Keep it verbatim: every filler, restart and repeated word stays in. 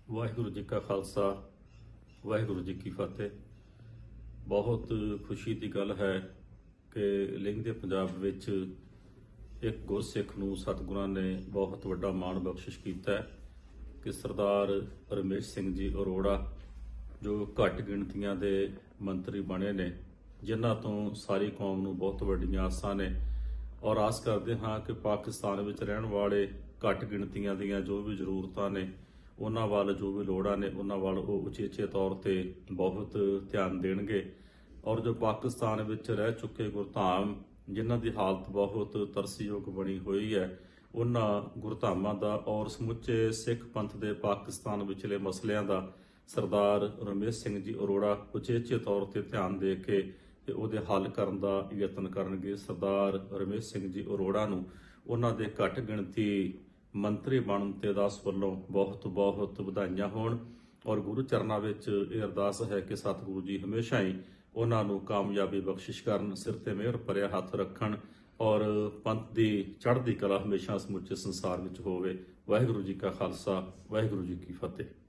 ਵਾਹਿਗੁਰੂ ਜੀ ਕਾ ਖਾਲਸਾ ਵਾਹਿਗੁਰੂ ਜੀ ਕੀ ਫਤਿਹ। ਬਹੁਤ ਖੁਸ਼ੀ ਦੀ ਗੱਲ ਹੈ ਕਿ ਲਹਿੰਦੇ ਪੰਜਾਬ ਵਿੱਚ ਇੱਕ ਗੁਰਸਿੱਖ ਨੂੰ ਸਤਿਗੁਰਾਂ ਨੇ ਬਹੁਤ ਵੱਡਾ ਮਾਣ ਬਖਸ਼ਿਸ਼ ਕੀਤਾ ਹੈ ਕਿ ਸਰਦਾਰ ਰਮੇਸ਼ ਸਿੰਘ ਜੀ ਅਰੋੜਾ ਜੋ ਘੱਟ ਗਿਣਤੀਆਂ ਦੇ ਮੰਤਰੀ ਬਣੇ ਨੇ, ਜਿਨ੍ਹਾਂ ਤੋਂ ਸਾਰੀ ਕੌਮ ਨੂੰ ਬਹੁਤ ਵੱਡੀਆਂ ਆਸਾਂ ਨੇ ਔਰ ਆਸ ਕਰਦੇ ਹਾਂ ਕਿ ਪਾਕਿਸਤਾਨ ਵਿੱਚ ਰਹਿਣ ਵਾਲੇ ਘੱਟ ਗਿਣਤੀਆਂ ਦੀਆਂ ਜੋ ਵੀ ਜ਼ਰੂਰਤਾਂ ਨੇ, ਉਹਨਾਂ ਵੱਲ ਜੋ ਵੀ ਲੋੜਾਂ ਨੇ, ਉਹਨਾਂ ਵੱਲ ਉਹ ਉਚੇਚੇ ਤੌਰ ਤੇ ਬਹੁਤ ਧਿਆਨ ਦੇਣਗੇ। ਔਰ ਜੋ ਪਾਕਿਸਤਾਨ ਵਿੱਚ ਰਹਿ ਚੁੱਕੇ ਗੁਰਧਾਮ, ਜਿਨ੍ਹਾਂ ਦੀ ਹਾਲਤ ਬਹੁਤ ਤਰਸਯੋਗ ਬਣੀ ਹੋਈ ਹੈ, ਉਹਨਾਂ ਗੁਰਧਾਮਾਂ ਦਾ ਔਰ ਸਮੁੱਚੇ ਸਿੱਖ ਪੰਥ ਦੇ ਪਾਕਿਸਤਾਨ ਵਿਚਲੇ ਮਸਲਿਆਂ ਦਾ ਸਰਦਾਰ ਰਮੇਸ਼ ਸਿੰਘ ਜੀ ਅਰੋੜਾ ਉਚੇਚੇ ਤੌਰ ਤੇ ਧਿਆਨ ਦੇ ਕੇ ਤੇ ਉਹਦੇ ਹੱਲ ਕਰਨ ਦਾ ਯਤਨ ਕਰਨਗੇ। ਸਰਦਾਰ ਰਮੇਸ਼ ਸਿੰਘ ਜੀ ਅਰੋੜਾ ਨੂੰ ਉਹਨਾਂ ਦੇ ਘੱਟ ਗਿਣਤੀ ਮੰਤਰੀ ਬਣਨ ਤੇ ਦਾਸ ਵੱਲੋਂ ਬਹੁਤ ਬਹੁਤ ਵਧਾਈਆਂ ਹੋਣ ਔਰ ਗੁਰੂ ਚਰਨਾਂ ਵਿੱਚ ਇਹ ਅਰਦਾਸ ਹੈ ਕਿ ਸਤਿਗੁਰੂ ਜੀ ਹਮੇਸ਼ਾ ਹੀ ਉਹਨਾਂ ਨੂੰ ਕਾਮਯਾਬੀ ਬਖਸ਼ਿਸ਼ ਕਰਨ, ਸਿਰ ਤੇ ਮਿਹਰ ਭਰਿਆ ਹੱਥ ਰੱਖਣ ਔਰ ਪੰਥ ਦੀ ਚੜ੍ਹਦੀ ਕਲਾ ਹਮੇਸ਼ਾ ਸਮੁੱਚੇ ਸੰਸਾਰ ਵਿੱਚ ਹੋਵੇ। ਵਾਹਿਗੁਰੂ ਜੀ ਕਾ ਖਾਲਸਾ ਵਾਹਿਗੁਰੂ ਜੀ ਕੀ ਫਤਿਹ।